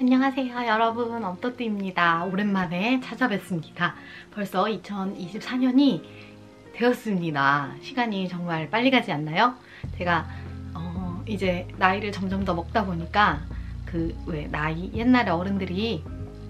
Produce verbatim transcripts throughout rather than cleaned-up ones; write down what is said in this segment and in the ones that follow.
안녕하세요 여러분, 엄토띠입니다. 오랜만에 찾아뵙습니다. 벌써 이천이십사 년이 되었습니다. 시간이 정말 빨리 가지 않나요? 제가 어, 이제 나이를 점점 더 먹다 보니까 그 왜 나이 옛날에 어른들이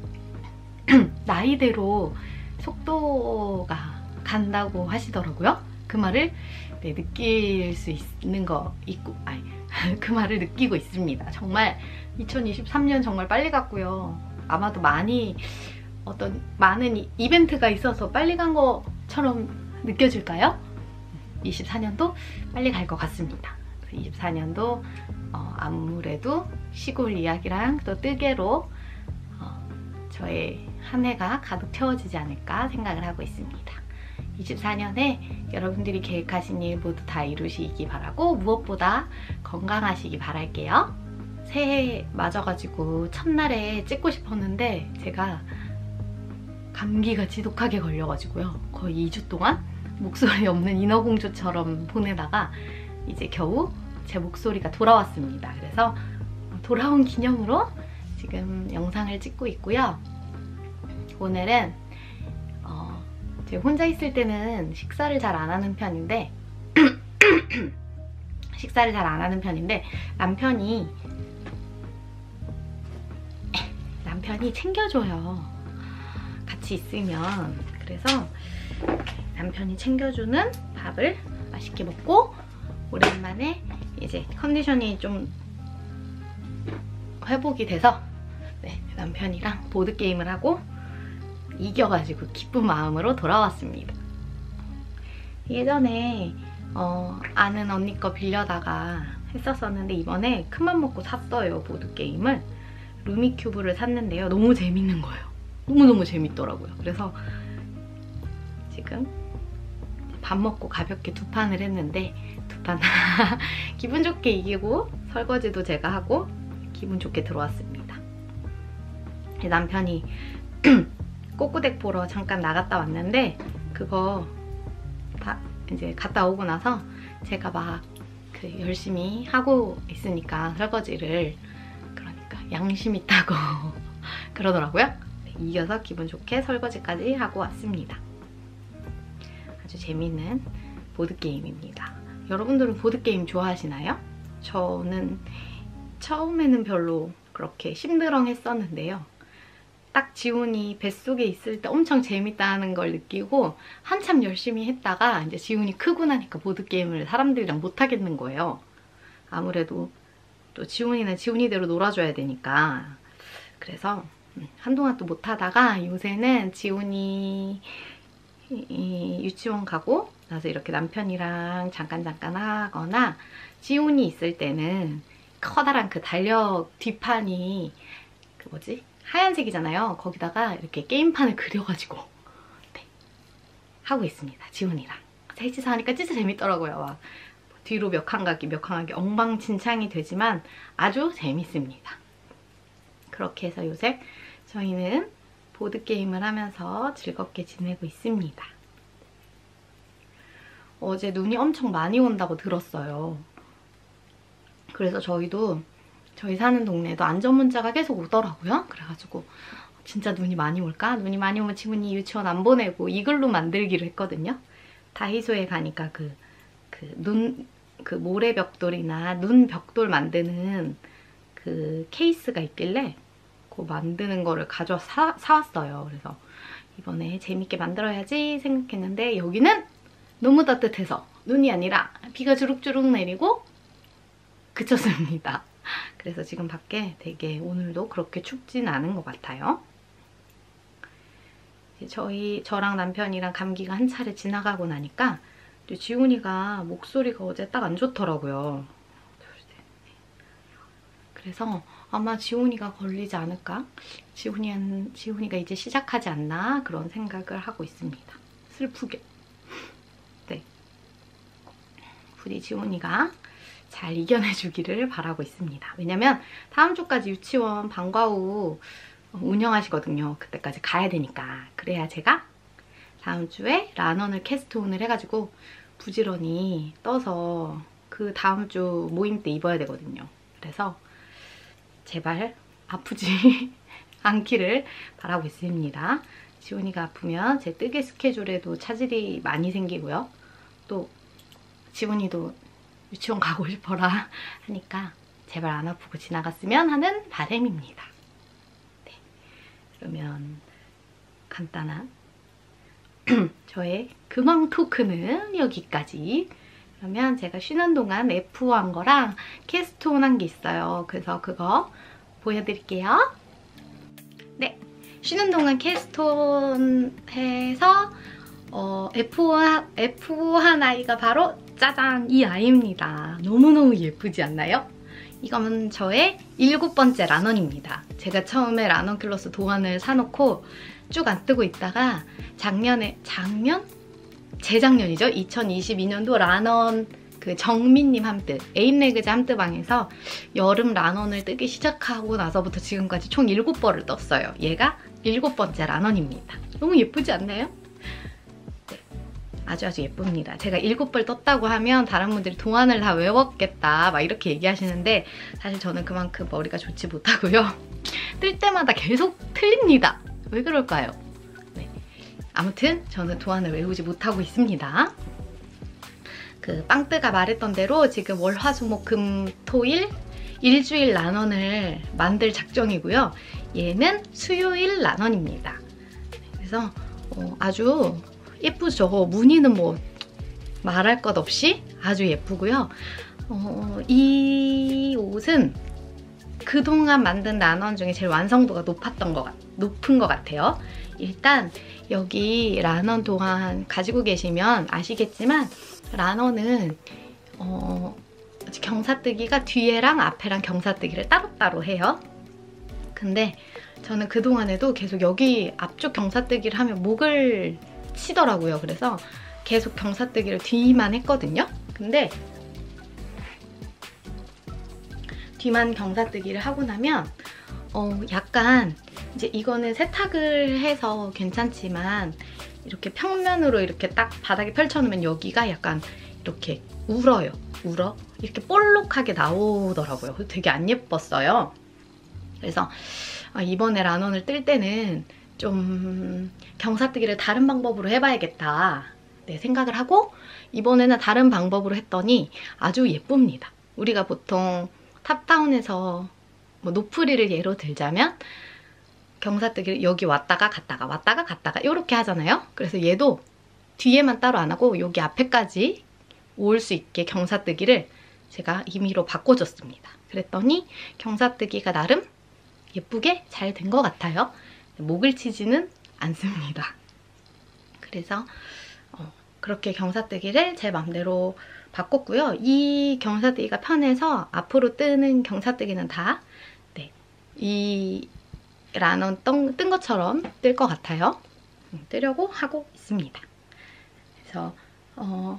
나이대로 속도가 간다고 하시더라고요. 그 말을 네, 느낄 수 있는 거 있고 아니 그 말을 느끼고 있습니다. 정말 이천이십삼 년 정말 빨리 갔고요. 아마도 많이 어떤 많은 이벤트가 있어서 빨리 간 것처럼 느껴질까요? 이십사 년도 빨리 갈 것 같습니다. 이십사 년도 어, 아무래도 시골 이야기랑 또 뜨개로 어, 저의 한 해가 가득 채워지지 않을까 생각을 하고 있습니다. 이십사 년에 여러분들이 계획하신 일 모두 다 이루시기 바라고 무엇보다 건강하시기 바랄게요. 새해 맞아가지고 첫날에 찍고 싶었는데 제가 감기가 지독하게 걸려가지고요. 거의 이 주 동안 목소리 없는 인어공주처럼 보내다가 이제 겨우 제 목소리가 돌아왔습니다. 그래서 돌아온 기념으로 지금 영상을 찍고 있고요. 오늘은 어, 제가 혼자 있을 때는 식사를 잘 안 하는 편인데 식사를 잘 안 하는 편인데 남편이 남편이 챙겨줘요. 같이 있으면. 그래서 남편이 챙겨주는 밥을 맛있게 먹고 오랜만에 이제 컨디션이 좀 회복이 돼서 네, 남편이랑 보드게임을 하고 이겨가지고 기쁜 마음으로 돌아왔습니다. 예전에 어, 아는 언니 거 빌려다가 했었었는데 이번에 큰맘 먹고 샀어요. 보드게임을. 루미큐브를 샀는데요. 너무 재밌는 거예요. 너무너무 재밌더라고요. 그래서 지금 밥 먹고 가볍게 두 판을 했는데 두 판 기분 좋게 이기고 설거지도 제가 하고 기분 좋게 들어왔습니다. 남편이 꼬꾸댁 보러 잠깐 나갔다 왔는데 그거 다 이제 갔다 오고 나서 제가 막 그 열심히 하고 있으니까 설거지를 양심 있다고 그러더라고요. 이겨서 기분 좋게 설거지까지 하고 왔습니다. 아주 재밌는 보드게임입니다. 여러분들은 보드게임 좋아하시나요? 저는 처음에는 별로 그렇게 심드렁 했었는데요. 딱 지훈이 뱃속에 있을 때 엄청 재밌다는 걸 느끼고 한참 열심히 했다가 이제 지훈이 크고 나니까 보드게임을 사람들이랑 못 하겠는 거예요. 아무래도 또 지훈이는 지훈이대로 놀아줘야 되니까. 그래서 한동안 또 못하다가 요새는 지훈이 유치원 가고 나서 이렇게 남편이랑 잠깐 잠깐 하거나 지훈이 있을 때는 커다란 그 달력 뒷판이 그 뭐지? 하얀색이잖아요. 거기다가 이렇게 게임판을 그려가지고 네, 하고 있습니다. 지훈이랑. 셋이서 하니까 진짜 재밌더라고요. 막 뒤로 몇 칸 가기 몇 칸 가기 엉망진창이 되지만 아주 재밌습니다. 그렇게 해서 요새 저희는 보드게임을 하면서 즐겁게 지내고 있습니다. 어제 눈이 엄청 많이 온다고 들었어요. 그래서 저희도 저희 사는 동네에도 안전문자가 계속 오더라고요. 그래가지고 진짜 눈이 많이 올까? 눈이 많이 오면 지훈이 유치원 안 보내고 이글루 만들기로 했거든요. 다이소에 가니까 그 그 눈, 그 모래 벽돌이나 눈 벽돌 만드는 그 케이스가 있길래 그거 만드는 거를 가져 사, 사왔어요. 그래서 이번에 재밌게 만들어야지 생각했는데 여기는 너무 따뜻해서 눈이 아니라 비가 주룩주룩 내리고 그쳤습니다. 그래서 지금 밖에 되게 오늘도 그렇게 춥진 않은 것 같아요. 저희, 저랑 남편이랑 감기가 한 차례 지나가고 나니까 지훈이가 목소리가 어제 딱 안 좋더라고요. 그래서 아마 지훈이가 걸리지 않을까? 지훈이, 지훈이가 이제 시작하지 않나? 그런 생각을 하고 있습니다. 슬프게. 네. 부디 지훈이가 잘 이겨내주기를 바라고 있습니다. 왜냐면 다음 주까지 유치원 방과 후 운영하시거든요. 그때까지 가야 되니까. 그래야 제가 다음 주에 란원을 캐스트온을 해가지고 부지런히 떠서 그 다음 주 모임 때 입어야 되거든요. 그래서 제발 아프지 않기를 바라고 있습니다. 지훈이가 아프면 제 뜨개 스케줄에도 차질이 많이 생기고요. 또 지훈이도 유치원 가고 싶어라 하니까 제발 안 아프고 지나갔으면 하는 바람입니다. 네, 그러면 간단한 저의 근황 토크는 여기까지. 그러면 제가 쉬는 동안 에프오 한 거랑 캐스트온 한 게 있어요. 그래서 그거 보여드릴게요. 네, 쉬는 동안 캐스트온 해서 어, 에프오, 에프오 한 아이가 바로 짜잔 이 아이입니다. 너무너무 예쁘지 않나요? 이건 저의 일곱 번째 란원입니다. 제가 처음에 란원 클로스 도안을 사놓고 쭉 안 뜨고 있다가 작년에, 작년? 재작년이죠. 이천이십이 년도 란원 그 정민님 함뜨, 에임레그즈 함뜨방에서 여름 란원을 뜨기 시작하고 나서부터 지금까지 총 일곱 벌을 떴어요. 얘가 일곱 번째 란원입니다. 너무 예쁘지 않나요? 네, 아주 아주 예쁩니다. 제가 일곱 벌 떴다고 하면 다른 분들이 도안을 다 외웠겠다 막 이렇게 얘기하시는데 사실 저는 그만큼 머리가 좋지 못하고요. 뜰 때마다 계속 틀립니다. 왜 그럴까요? 네. 아무튼 저는 도안을 외우지 못하고 있습니다. 그 빵뜨가 말했던 대로 지금 월, 화, 수, 목, 금, 토, 일 일주일 란원을 만들 작정이고요. 얘는 수요일 란원입니다. 그래서 어, 아주 예쁘죠. 무늬는 뭐 말할 것 없이 아주 예쁘고요. 어, 이 옷은 그동안 만든 란원 중에 제일 완성도가 높았던 것 같, 높은 것 같아요. 일단 여기 란원 도안 가지고 계시면 아시겠지만 란원은 어, 경사뜨기가 뒤에랑 앞에랑 경사뜨기를 따로따로 해요. 근데 저는 그동안에도 계속 여기 앞쪽 경사뜨기를 하면 목을 치더라고요. 그래서 계속 경사뜨기를 뒤만 했거든요. 근데 뒤만 경사뜨기를 하고 나면 어 약간 이제 이거는 세탁을 해서 괜찮지만 이렇게 평면으로 이렇게 딱 바닥에 펼쳐놓으면 여기가 약간 이렇게 울어요. 울어? 이렇게 볼록하게 나오더라고요. 되게 안 예뻤어요. 그래서 이번에 란원을 뜰 때는 좀 경사뜨기를 다른 방법으로 해봐야겠다 네, 생각을 하고 이번에는 다른 방법으로 했더니 아주 예쁩니다. 우리가 보통 탑다운에서 뭐 노프리를 예로 들자면 경사뜨기를 여기 왔다가 갔다가 왔다가 갔다가 이렇게 하잖아요. 그래서 얘도 뒤에만 따로 안 하고 여기 앞에까지 올 수 있게 경사뜨기를 제가 임의로 바꿔줬습니다. 그랬더니 경사뜨기가 나름 예쁘게 잘 된 것 같아요. 목을 치지는 않습니다. 그래서 어, 그렇게 경사뜨기를 제 맘대로 바꿨고요. 이 경사뜨기가 편해서 앞으로 뜨는 경사뜨기는 다 네, 이 란원 뜬 것처럼 뜰 것 같아요. 뜨려고 하고 있습니다. 그래서 어,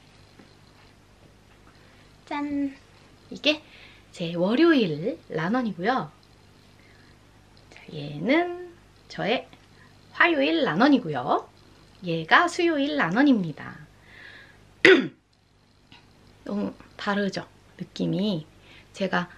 짠! 이게 제 월요일 란원이고요. 자, 얘는 저의 화요일 란원이고요. 얘가 수요일 란원입니다. 너무 다르죠? 느낌이. 제가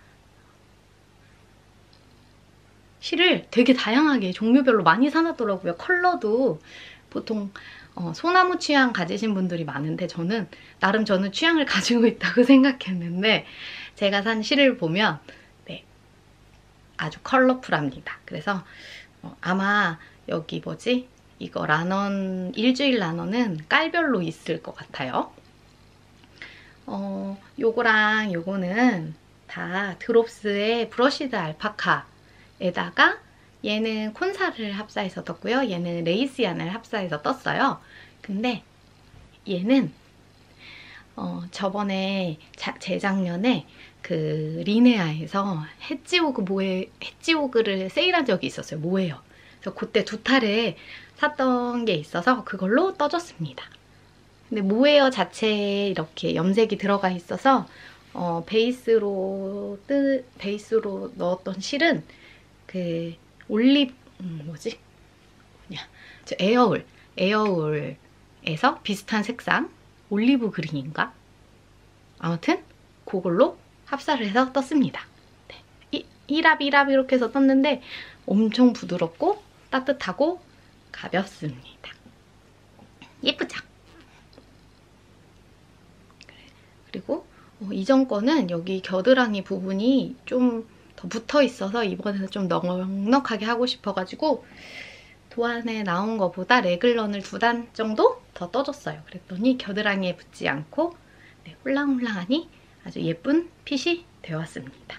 실을 되게 다양하게 종류별로 많이 사놨더라고요. 컬러도 보통 어, 소나무 취향 가지신 분들이 많은데 저는 나름 저는 취향을 가지고 있다고 생각했는데 제가 산 실을 보면 네, 아주 컬러풀합니다. 그래서 어, 아마 여기 뭐지? 이거 란원, 일주일 란원은 깔별로 있을 것 같아요. 어, 요거랑 요거는 다 드롭스의 브러시드 알파카에다가 얘는 콘사를 합사해서 떴고요. 얘는 레이스얀을 합사해서 떴어요. 근데 얘는 어, 저번에 자, 재작년에 그 리네아에서 해지오그 모에 해지오그를 세일한 적이 있었어요. 모예요. 그래서 그때 두 탈에 샀던 게 있어서 그걸로 떠줬습니다. 근데 모헤어 자체에 이렇게 염색이 들어가 있어서 어, 베이스로 뜨 베이스로 넣었던 실은 그 올립 음, 뭐지? 뭐냐? 저 에어울 에어울에서 비슷한 색상 올리브 그린인가? 아무튼 그걸로 합사를 해서 떴습니다. 네. 이, 히랍 히랍 이렇게 해서 떴는데 엄청 부드럽고 따뜻하고 가볍습니다. 예쁘죠? 그리고 어, 이전 거는 여기 겨드랑이 부분이 좀 더 붙어 있어서 이번에는 좀 넉넉하게 하고 싶어가지고 도안에 나온 거보다 레글런을 두 단 정도 더 떠줬어요. 그랬더니 겨드랑이에 붙지 않고 네, 홀랑홀랑하니 아주 예쁜 핏이 되었습니다.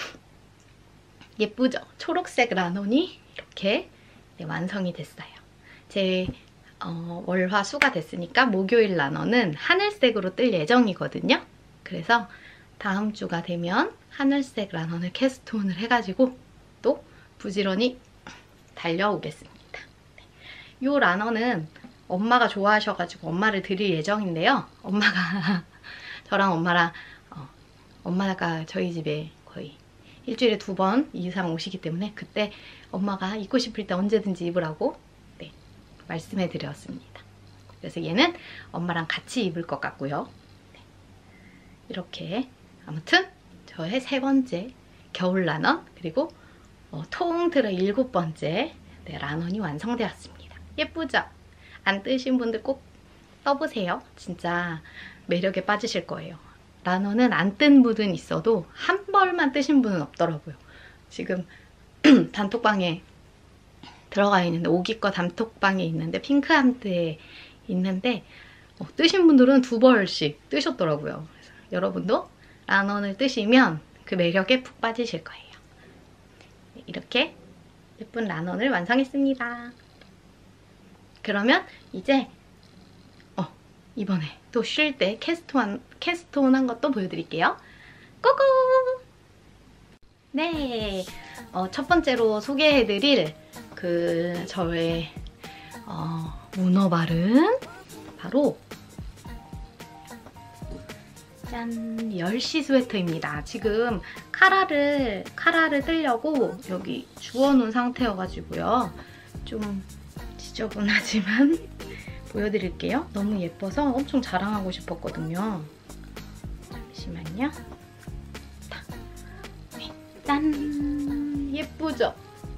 예쁘죠? 초록색 란온이 이렇게 네, 완성이 됐어요. 제 어, 월화수가 됐으니까 목요일 란온은 하늘색으로 뜰 예정이거든요. 그래서 다음 주가 되면 하늘색 란온을 캐스트온을 해가지고 또 부지런히 달려오겠습니다. 이 란온은 엄마가 좋아하셔가지고 엄마를 드릴 예정인데요. 엄마가 저랑 엄마랑 어, 엄마가 저희 집에 거의 일주일에 두 번 이상 오시기 때문에 그때 엄마가 입고 싶을 때 언제든지 입으라고 네, 말씀해 드렸습니다. 그래서 얘는 엄마랑 같이 입을 것 같고요. 네. 이렇게 아무튼 저의 세 번째 겨울 란원 그리고 어, 통틀어 일곱 번째 네, 란원이 완성되었습니다. 예쁘죠? 안 뜨신 분들 꼭 떠보세요. 진짜 매력에 빠지실 거예요. 란원은 안 뜬 분은 있어도 한 벌만 뜨신 분은 없더라고요. 지금 단톡방에 들어가 있는데 오기과 단톡방에 있는데 핑크함트에 있는데 어, 뜨신 분들은 두 벌씩 뜨셨더라고요. 그래서 여러분도 란원을 뜨시면 그 매력에 푹 빠지실 거예요. 이렇게 예쁜 란원을 완성했습니다. 그러면 이제 어, 이번에 또 쉴 때 캐스트온, 캐스트온 한 것도 보여드릴게요. 고고! 네, 어, 첫 번째로 소개해드릴 그 저의 어, 문어발은 바로 짠! 열 시 스웨터입니다. 지금 카라를 카라를 뜨려고 여기 주워놓은 상태여가지고요. 좀 지저분하지만 보여드릴게요. 너무 예뻐서 엄청 자랑하고 싶었거든요. 잠시만요. 네, 짠! 예쁘죠?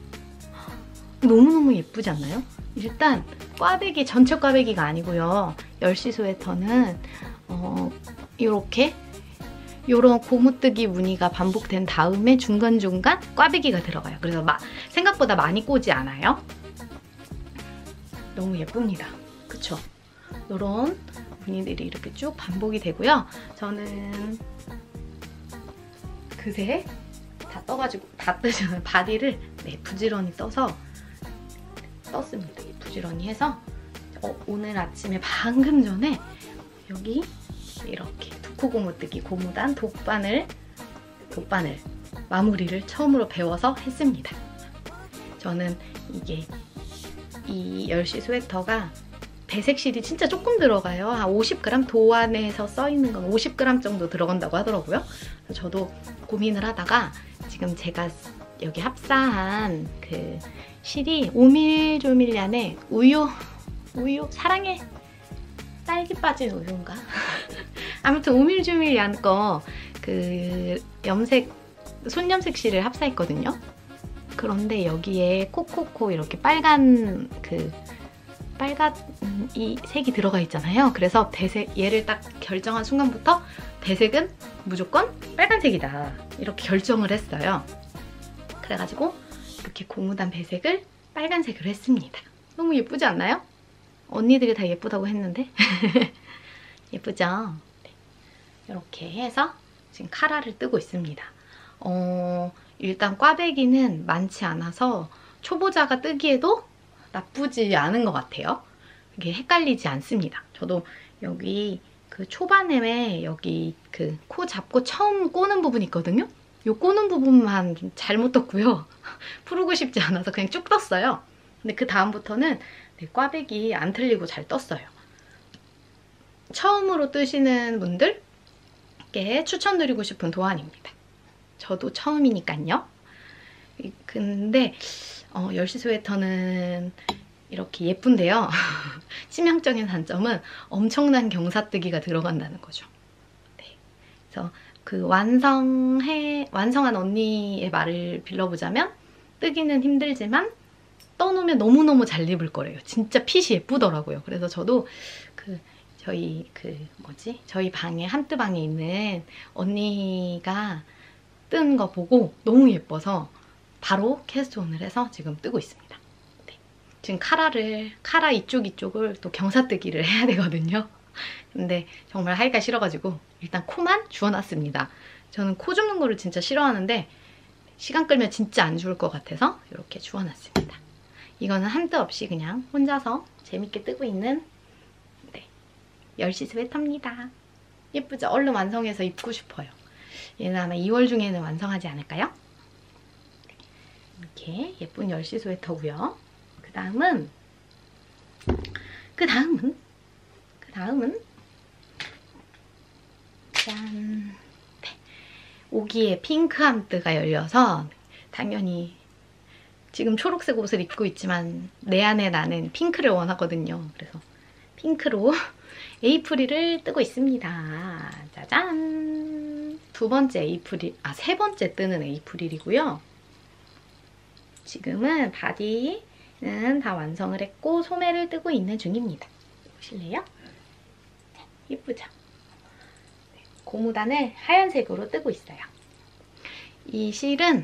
너무너무 예쁘지 않나요? 일단 꽈배기, 전체 꽈배기가 아니고요. 열 시 스웨터는 어, 이렇게 이런 고무뜨기 무늬가 반복된 다음에 중간중간 꽈배기가 들어가요. 그래서 마, 생각보다 많이 꼬지 않아요. 너무 예쁩니다. 그쵸? 이런 무늬들이 이렇게 쭉 반복이 되고요. 저는 그새 다 떠가지고 다 뜨잖아요. 바디를 네, 부지런히 떠서 떴습니다. 부지런히 해서 어, 오늘 아침에 방금 전에 여기 이렇게 두코 고무뜨기 고무단 독바늘 독바늘 마무리를 처음으로 배워서 했습니다. 저는 이게 이 열 시 스웨터가 배색실이 진짜 조금 들어가요. 한 오십 그램 도안에서 써있는 건 오십 그램 정도 들어간다고 하더라고요. 그래서 저도 고민을 하다가 지금 제가 여기 합사한 그 실이 오밀조밀란의 우유 우유 사랑해 딸기 빠진 우유인가? 아무튼 오밀조밀란 거 그 염색 손염색 실을 합사했거든요. 그런데 여기에 코코코 이렇게 빨간 그 빨간 이 색이 들어가 있잖아요. 그래서 배색 얘를 딱 결정한 순간부터 배색은 무조건 빨간색이다 이렇게 결정을 했어요. 그래가지고 이렇게 고무단 배색을 빨간색으로 했습니다. 너무 예쁘지 않나요? 언니들이 다 예쁘다고 했는데 예쁘죠? 네. 이렇게 해서 지금 카라를 뜨고 있습니다. 어, 일단 꽈배기는 많지 않아서 초보자가 뜨기에도 나쁘지 않은 것 같아요. 이게 헷갈리지 않습니다. 저도 여기 그 초반에 여기 그 코 잡고 처음 꼬는 부분 있거든요. 이 꼬는 부분만 좀 잘못 떴고요. 풀고 싶지 않아서 그냥 쭉 떴어요. 근데 그 다음부터는 네, 꽈배기 안 틀리고 잘 떴어요. 처음으로 뜨시는 분들께 추천드리고 싶은 도안입니다. 저도 처음이니까요. 근데 어, 열 시 스웨터는 이렇게 예쁜데요. 치명적인 단점은 엄청난 경사뜨기가 들어간다는 거죠. 네. 그래서 그 완성해, 완성한 언니의 말을 빌려보자면 뜨기는 힘들지만 떠놓으면 너무너무 잘 입을 거래요. 진짜 핏이 예쁘더라고요. 그래서 저도 그 저희 그 뭐지? 저희 방에 한뜨방에 있는 언니가 뜬 거 보고 너무 예뻐서 바로 캐스트온을 해서 지금 뜨고 있습니다. 네. 지금 카라를 카라 이쪽 이쪽을 또 경사뜨기를 해야 되거든요. 근데 정말 하기가 싫어가지고 일단 코만 주워놨습니다. 저는 코 줍는 거를 진짜 싫어하는데 시간 끌면 진짜 안 좋을 것 같아서 이렇게 주워놨습니다. 이거는 한뜻 없이 그냥 혼자서 재밌게 뜨고 있는 네, 열시 스웨터입니다. 예쁘죠? 얼른 완성해서 입고 싶어요. 얘는 아마 이월 중에는 완성하지 않을까요? 이렇게 예쁜 열시 스웨터고요. 그 다음은 그 다음은 그 다음은 짠! 네. 오기에 핑크 함뜨가 열려서 당연히 지금 초록색 옷을 입고 있지만 내 안에 나는 핑크를 원하거든요. 그래서 핑크로 에이프릴을 뜨고 있습니다. 짜잔! 두 번째 에이프릴, 아, 세 번째 뜨는 에이프릴이고요. 지금은 바디는 다 완성을 했고 소매를 뜨고 있는 중입니다. 보실래요? 예쁘죠? 고무단을 하얀색으로 뜨고 있어요. 이 실은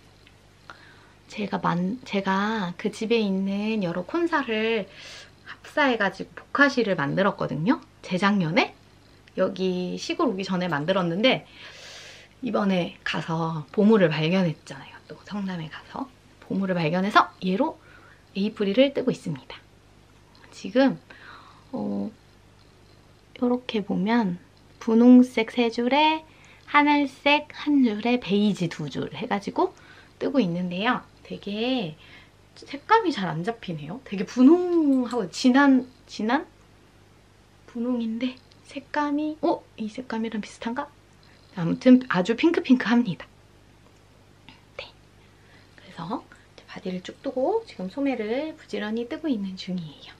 제가 만, 제가 그 집에 있는 여러 콘사를 합사해가지고 복화실을 만들었거든요. 재작년에? 여기 시골 오기 전에 만들었는데 이번에 가서 보물을 발견했잖아요. 또 성남에 가서 보물을 발견해서 얘로 에이프릴을 뜨고 있습니다. 지금 어, 이렇게 보면 분홍색 세 줄에 하늘색 한 줄에 베이지 두 줄 해가지고 뜨고 있는데요. 되게 색감이 잘 안 잡히네요. 되게 분홍하고 진한 진한 분홍인데 색감이 어? 이 색감이랑 비슷한가? 아무튼 아주 핑크핑크합니다. 네. 그래서 바디를 쭉 뜨고 지금 소매를 부지런히 뜨고 있는 중이에요.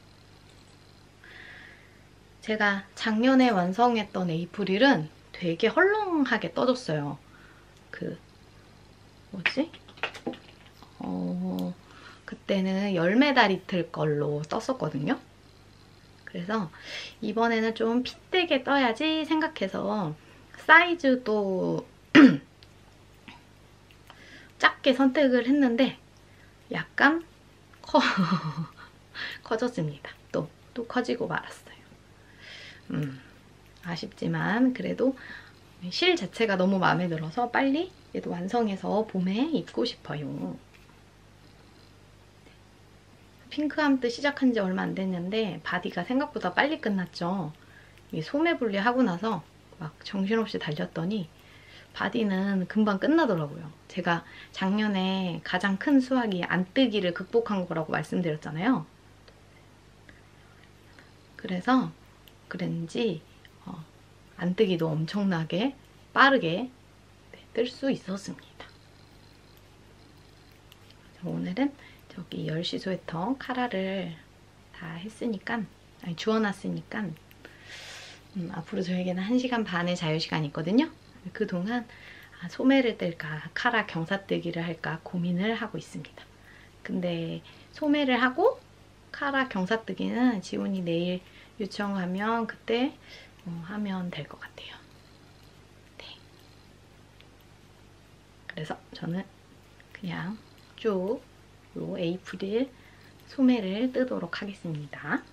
제가 작년에 완성했던 에이프릴은 되게 헐렁하게 떠졌어요. 그 뭐지? 어, 그때는 열매달이 틀 걸로 떴었거든요. 그래서 이번에는 좀 핏되게 떠야지 생각해서 사이즈도 작게 선택을 했는데 약간 커 커졌습니다. 또, 또 커지고 말았어요. 음, 아쉽지만 그래도 실 자체가 너무 마음에 들어서 빨리 얘도 완성해서 봄에 입고 싶어요. 핑크함뜨 시작한 지 얼마 안 됐는데 바디가 생각보다 빨리 끝났죠. 이 소매 분리하고 나서 막 정신없이 달렸더니 바디는 금방 끝나더라고요. 제가 작년에 가장 큰 수확이 안 뜨기를 극복한 거라고 말씀드렸잖아요. 그래서 그랬는지 어, 안 뜨기도 엄청나게 빠르게 네, 뜰 수 있었습니다. 오늘은 저기 열시 스웨터 카라를 다 했으니까 아니 주워놨으니까 음, 앞으로 저에게는 한 시간 반의 자유시간이 있거든요. 그동안 아, 소매를 뜰까 카라 경사뜨기를 할까 고민을 하고 있습니다. 근데 소매를 하고 카라 경사뜨기는 지훈이 내일 요청하면 그때 어, 하면 될 것 같아요. 네. 그래서 저는 그냥 쭉 요 에이프릴 소매를 뜨도록 하겠습니다.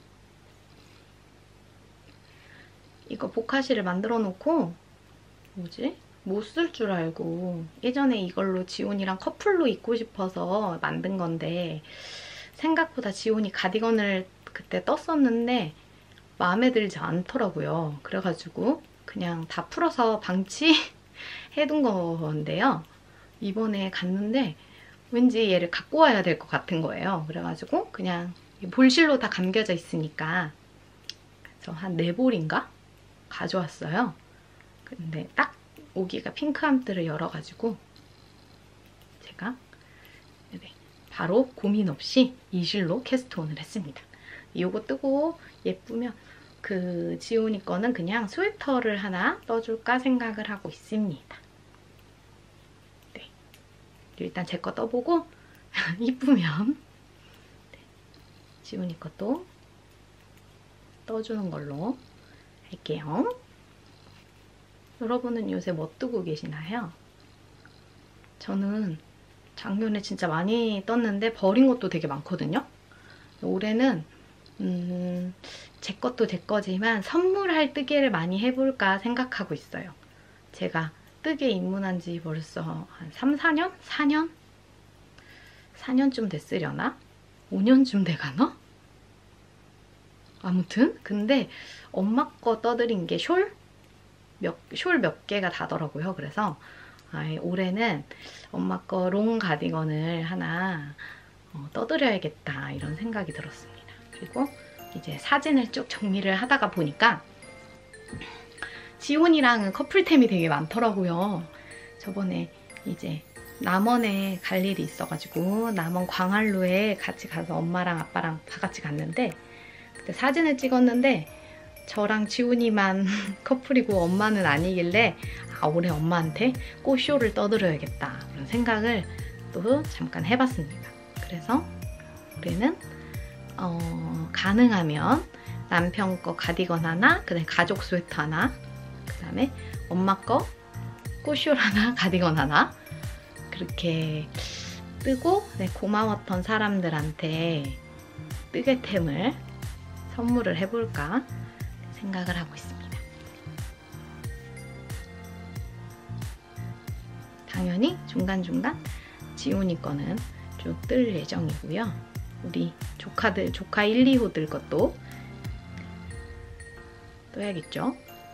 이거 복화실을 만들어 놓고 뭐지? 못 쓸 줄 알고 예전에 이걸로 지훈이랑 커플로 입고 싶어서 만든 건데 생각보다 지훈이 가디건을 그때 떴었는데 마음에 들지 않더라고요. 그래가지고 그냥 다 풀어서 방치해둔 건데요. 이번에 갔는데 왠지 얘를 갖고 와야 될 것 같은 거예요. 그래가지고 그냥 볼실로 다 감겨져 있으니까 그래서 한 네 볼인가 가져왔어요. 근데 딱 오기가 핑크함뜨를 열어가지고 제가 네, 바로 고민 없이 이 실로 캐스트온을 했습니다. 이거 뜨고 예쁘면 그 지훈이 거는 그냥 스웨터를 하나 떠줄까 생각을 하고 있습니다. 네. 일단 제 거 떠보고 이쁘면 네. 지훈이 것도 떠주는 걸로 할게요. 여러분은 요새 뭐 뜨고 계시나요? 저는 작년에 진짜 많이 떴는데 버린 것도 되게 많거든요. 올해는 음, 제 것도 제 거지만 선물할 뜨개를 많이 해볼까 생각하고 있어요. 제가 뜨개 입문한 지 벌써 한 삼, 사 년? 사 년? 사 년쯤 됐으려나? 오 년쯤 돼가나? 아무튼 근데 엄마 거 떠드린 게 숄? 몇, 숄 몇 개가 다더라고요. 그래서 아이, 올해는 엄마 거 롱 가디건을 하나 어, 떠드려야겠다 이런 생각이 들었습니다. 그리고 이제 사진을 쭉 정리를 하다가 보니까 지훈이랑은 커플템이 되게 많더라고요. 저번에 이제 남원에 갈 일이 있어가지고 남원 광안루에 같이 가서 엄마랑 아빠랑 다 같이 갔는데 그때 사진을 찍었는데 저랑 지훈이만 커플이고 엄마는 아니길래 아, 올해 엄마한테 꽃쇼를 떠드려야겠다 그런 생각을 또 잠깐 해봤습니다. 그래서 올해는 어, 가능하면 남편 거 가디건 하나, 그다음에 가족 스웨터 하나, 그다음에 엄마 거 꽃쇼 하나, 가디건 하나 그렇게 뜨고 네, 고마웠던 사람들한테 뜨개템을 선물을 해볼까 생각을 하고 있습니다. 당연히 중간중간 지훈이 거는 쭉 뜰 예정이고요. 우리 조카들, 조카 일, 이 호들 것도 떠야겠죠?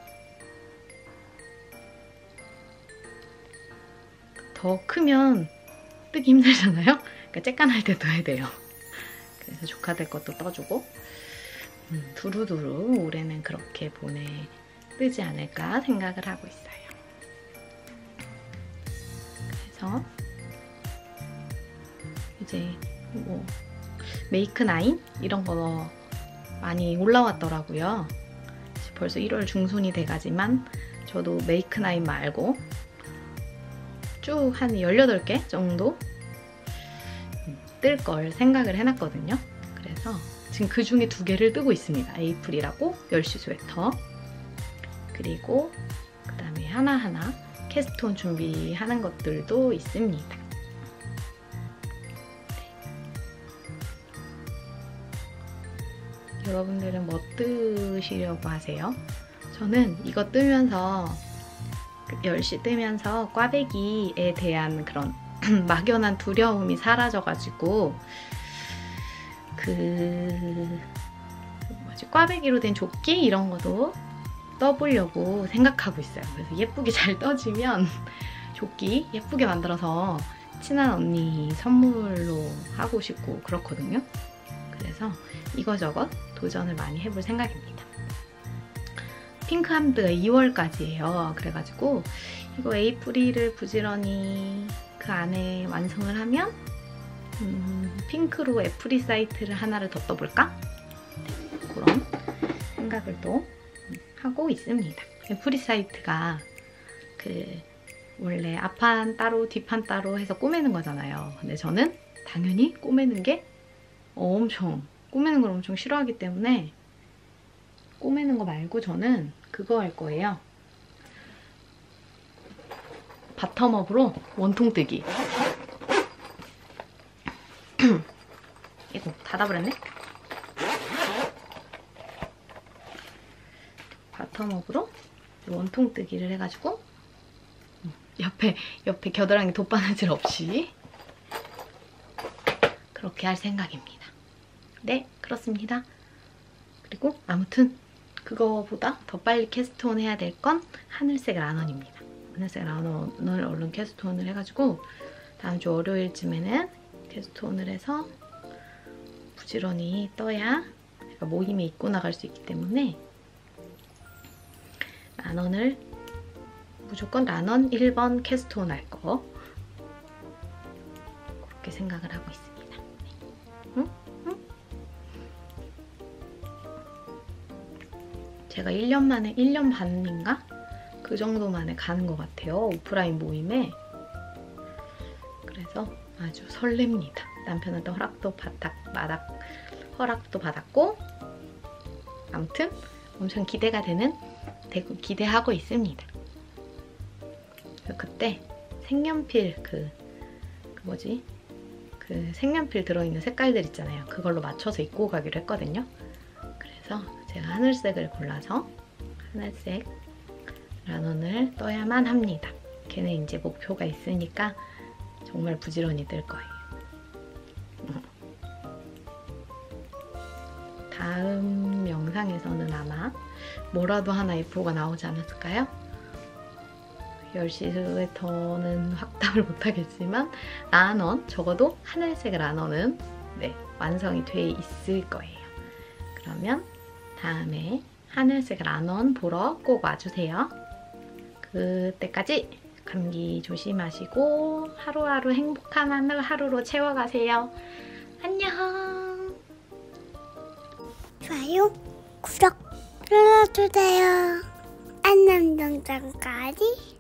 더 크면 뜨기 힘들잖아요? 그러니까 쬐깐할 때 떠야 돼요. 그래서 조카들 것도 떠주고 음, 두루두루 올해는 그렇게 보내 뜨지 않을까 생각을 하고 있어요. 그래서 이제 뭐 메이크나인 이런 거 많이 올라왔더라고요. 벌써 일월 중순이 돼가지만 저도 메이크나인 말고 쭉 한 열여덟 개 정도 뜰 걸 생각을 해놨거든요. 그래서 지금 그 중에 두 개를 뜨고 있습니다. 에이프릴하고 열시 스웨터 그리고 그 다음에 하나하나 캐스톤 준비하는 것들도 있습니다. 여러분들은 뭐 뜨시려고 하세요? 저는 이거 뜨면서 열시 뜨면서 꽈배기에 대한 그런 막연한 두려움이 사라져가지고 그 뭐지 꽈배기로 된 조끼 이런 것도 떠보려고 생각하고 있어요. 그래서 예쁘게 잘 떠지면 조끼 예쁘게 만들어서 친한 언니 선물로 하고 싶고 그렇거든요. 그래서 이거저것 도전을 많이 해볼 생각입니다. 핑크함드가 이월까지예요. 그래가지고 이거 에이프릴을 부지런히 그 안에 완성을 하면 음, 핑크로 애프리 사이트를 하나를 더 떠볼까? 네, 그런 생각을 또 하고 있습니다. 애프리 사이트가 그 원래 앞판 따로 뒷판 따로 해서 꼬매는 거잖아요. 근데 저는 당연히 꼬매는 게 엄청 꼬매는 걸 엄청 싫어하기 때문에 꼬매는 거 말고 저는 그거 할 거예요. 바텀업으로 원통뜨기. 이거 닫아버렸네? 바텀업으로 원통뜨기를 해가지고 옆에 옆에 겨드랑이 돗바느질 없이 그렇게 할 생각입니다. 네, 그렇습니다. 그리고 아무튼 그거보다 더 빨리 캐스트온 해야 될 건 하늘색 라넌입니다. 하늘색 라넌을 얼른 캐스트온을 해가지고 다음 주 월요일쯤에는 캐스트온을 해서 부지런히 떠야 제가 모임에 입고 나갈 수 있기 때문에 라넌을 무조건 라넌 일 번 캐스트온 할 거 그렇게 생각을 하고 있습니다. 응? 응? 제가 일 년 만에, 일 년 반인가? 그 정도 만에 가는 것 같아요. 오프라인 모임에. 그래서 아주 설렙니다. 남편한테 허락도 받았, 받았, 허락도 받았고 아무튼 엄청 기대가 되는, 기대하고 있습니다. 그때 색연필 그, 그 뭐지? 그 색연필 들어있는 색깔들 있잖아요. 그걸로 맞춰서 입고 가기로 했거든요. 그래서 제가 하늘색을 골라서 하늘색 라논을 떠야만 합니다. 걔는 이제 목표가 있으니까 정말 부지런히 뜰 거예요. 다음 영상에서는 아마 뭐라도 하나 예쁘가 나오지 않았을까요? 열시 스웨터는 확답을 못하겠지만 라넌, 적어도 하늘색 라넌은 네, 완성이 돼 있을 거예요. 그러면 다음에 하늘색 라넌 보러 꼭 와주세요. 그때까지 감기 조심하시고 하루하루 행복한 하루로 채워가세요. 안녕. 좋아요, 구독 눌러주세요. 알람 설정까지.